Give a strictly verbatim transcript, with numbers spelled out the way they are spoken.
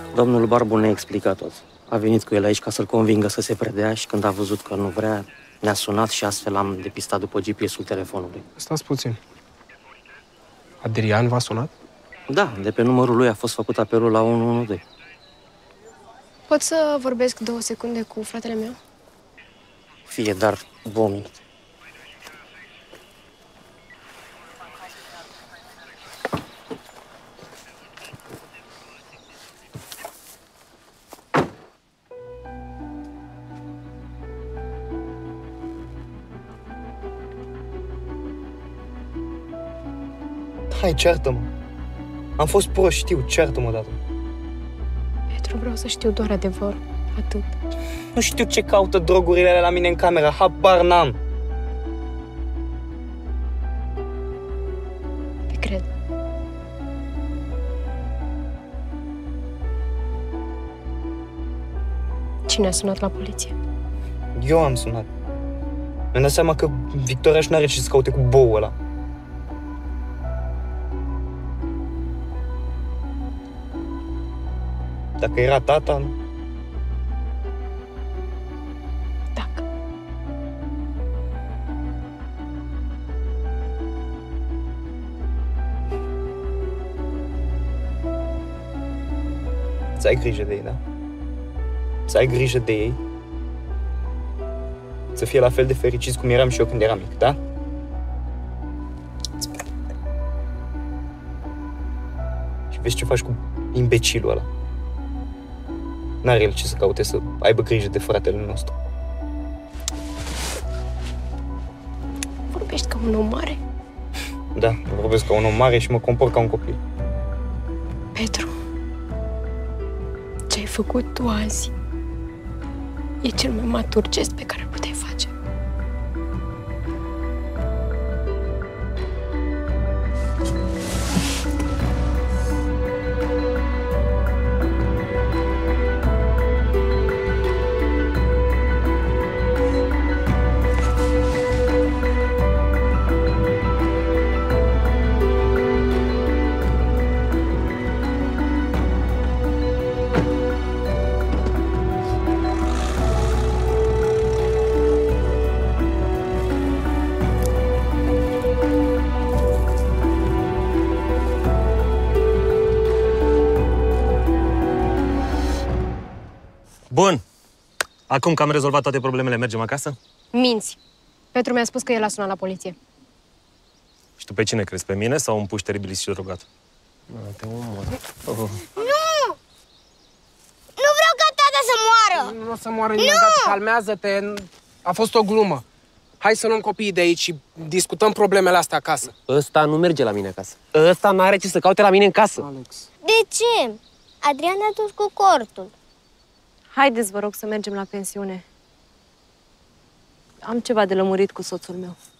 Domnul Barbu ne-a explicat tot. A venit cu el aici ca să-l convingă să se predea și când a văzut că nu vrea, ne-a sunat și astfel am depistat după G P S-ul telefonului. Stați puțin. Adrian v-a sunat? Da, de pe numărul lui a fost făcut apelul la unu unu doi. Pot să vorbesc două secunde cu fratele meu? Fie, dar două minute. Hai, ceartă-mă. Am fost prost, știu, ceartă-mă odată. Petru, vreau să știu doar adevărul. Atât. Nu știu ce caută drogurile alea la mine în cameră, habar n-am. Te cred. Cine a sunat la poliție? Eu am sunat. Mi-am dat seama că Victoria și n-are ce să caute cu boul ăla. Dacă era tata... Dacă. Să ai grijă de ei, da? Să ai grijă de ei. Să fie la fel de fericiți cum eram și eu când eram mic, da? Și vezi ce faci cu imbecilul ăla. N-are el ce să caute, să aibă grijă de fratele nostru. Vorbești ca un om mare? Da, vorbesc ca un om mare și mă compor ca un copil. Petru, ce ai făcut tu azi e cel mai matur gest pe care îl puteai face. Bun. Acum că am rezolvat toate problemele, mergem acasă? Minți. Petru mi-a spus că el a sunat la poliție. Și tu pe cine crezi? Pe mine sau un puș teribilist și drogat? Te omor. Oh. Nu! Nu vreau ca tata să moară! Nu o să moară nimeni, calmează-te. A fost o glumă. Hai să luăm copiii de aici și discutăm problemele astea acasă. Ăsta nu merge la mine acasă. Ăsta n-are ce să caute la mine în casă. Alex. De ce? Adrian a dus cu cortul. Haideți, vă rog, să mergem la pensiune. Am ceva de lămurit cu soțul meu.